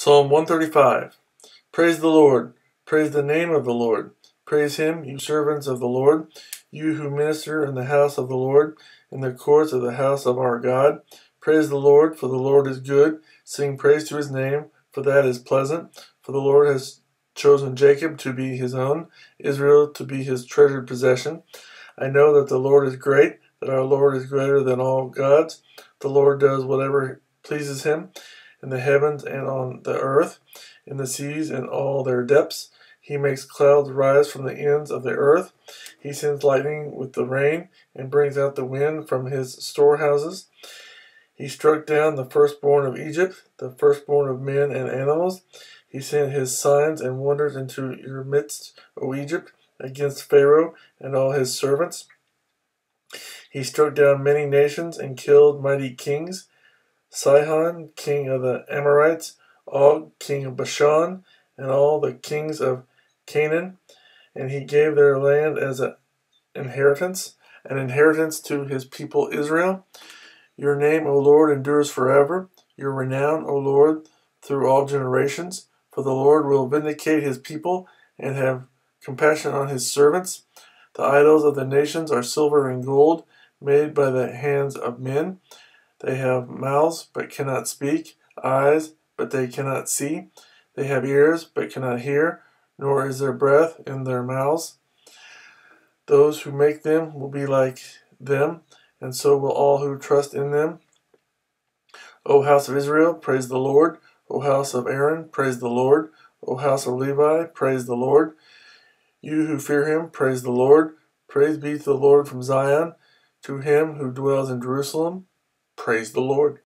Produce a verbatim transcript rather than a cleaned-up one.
Psalm one thirty-five. Praise the Lord. Praise the name of the Lord. Praise him, you servants of the Lord, you who minister in the house of the Lord, in the courts of the house of our God. Praise the Lord, for the Lord is good. Sing praise to his name, for that is pleasant. For the Lord has chosen Jacob to be his own, Israel to be his treasured possession. I know that the Lord is great, that our Lord is greater than all gods. The Lord does whatever pleases him in the heavens and on the earth, in the seas and all their depths. He makes clouds rise from the ends of the earth. He sends lightning with the rain and brings out the wind from his storehouses. He struck down the firstborn of Egypt, the firstborn of men and animals. He sent his signs and wonders into your midst, O Egypt, against Pharaoh and all his servants. He struck down many nations and killed mighty kings, Sihon, king of the Amorites, Og, king of Bashan, and all the kings of Canaan, and he gave their land as an inheritance, an inheritance to his people Israel. Your name, O Lord, endures forever, your renown, O Lord, through all generations. For the Lord will vindicate his people and have compassion on his servants. The idols of the nations are silver and gold, made by the hands of men. They have mouths, but cannot speak, eyes, but they cannot see. They have ears, but cannot hear, nor is there breath in their mouths. Those who make them will be like them, and so will all who trust in them. O house of Israel, praise the Lord. O house of Aaron, praise the Lord. O house of Levi, praise the Lord. You who fear him, praise the Lord. Praise be to the Lord from Zion, to him who dwells in Jerusalem. Praise the Lord.